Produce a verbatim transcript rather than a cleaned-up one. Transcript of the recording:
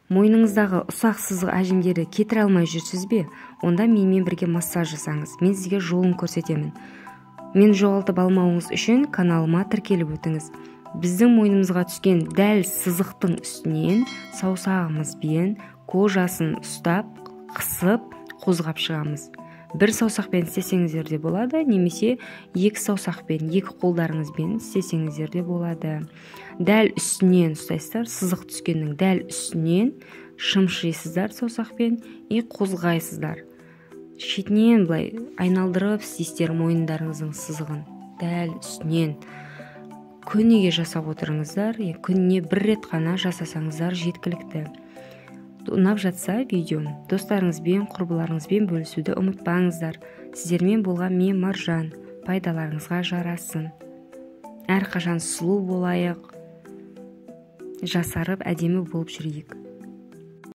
мойныңыздағы ұсақ сызық әжімдері кетіре алмай жүрсіз бе? Онда менімен бірге массаж жасаңыз. Мен сізге жолын көрсетемін. Мен жоғалтып алмауыңыз үшін каналыма тіркеліп өтіңіз. Біздің мойнымызға түскен дәл сызықтың үстінен саусағымызбен кожасын ұстап, қысып, қозғап шығамыз. Бір саусақпен істесеңіздер де болады, немесе екі саусақпен, екі қолдарыңызбен істесеңіздер де болады. Дәл үстінен ұстайсыздар, сызық түскеннің дәл үстінен шымшисыздар саусақпен и қозғайсыздар. Шетінен былай айналдырып істейсіздер мойындарыңыздың сызығын. Дәл үстінен күніге жасап отырыңыздар, күніне бір рет қана жасасаңыздар жеткілікті. Ұнап жатса видеом достарыңызбен, құрбыларыңызбен бөлісуді ұмытпаңыздар. Сіздермен болған мен Маржан. Пайдаларыңызға жарасын. Әрқашан сұлу болайық, жасарып әдемі болып жүрейік.